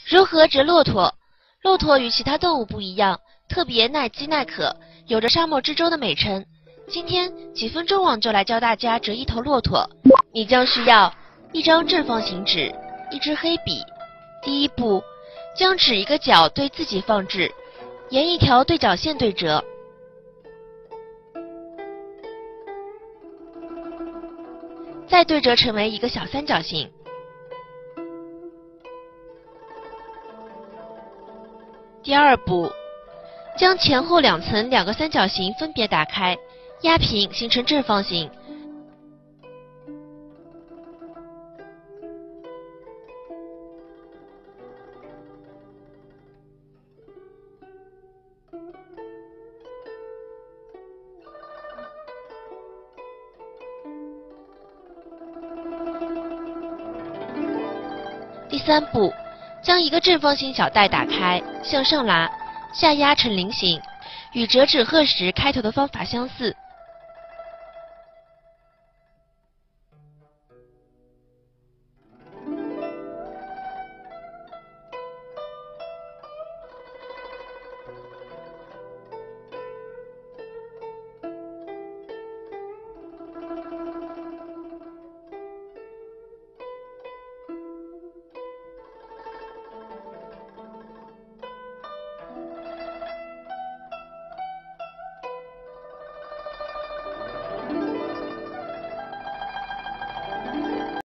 如何折骆驼？骆驼与其他动物不一样，特别耐饥耐渴，有着沙漠之舟的美称。今天几分钟网就来教大家折一头骆驼。你将需要一张正方形纸，一支黑笔。第一步，将纸一个角对自己放置，沿一条对角线对折。再对折成为一个小三角形。第二步，将前后两层两个三角形分别打开，压平形成正方形。第三步，将一个正方形小袋打开，向上拉，下压成菱形，与折纸鹤时开头的方法相似。